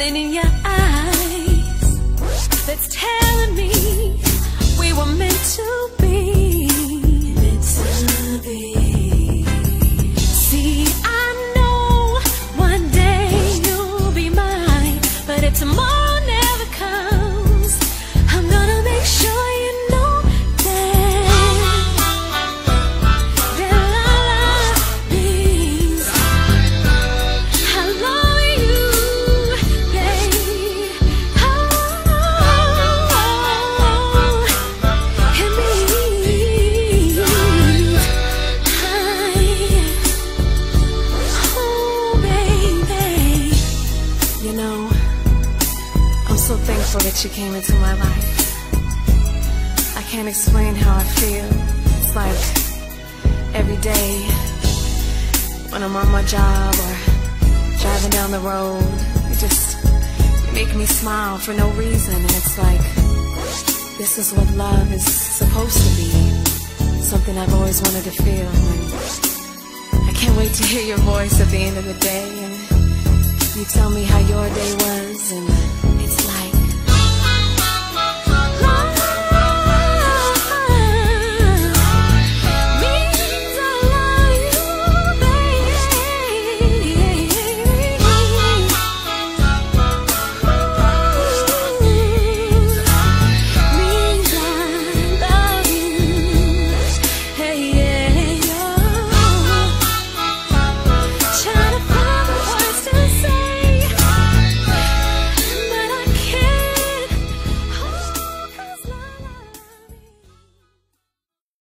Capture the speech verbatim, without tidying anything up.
something in your eyes that's telling me we were meant to be. Meant to be. See, I know one day you'll be mine, but if tomorrow never comes, I'm gonna make sure you know that that la la means I love you, babe. Oh, it means I, oh, baby. You know, I'm so thankful that you came into my life. I can't explain how I feel. It's like every day when I'm on my job or driving down the road, you just make me smile for no reason. And it's like, this is what love is supposed to be. Something I've always wanted to feel. And I can't wait to hear your voice at the end of the day. And you tell me how your day was and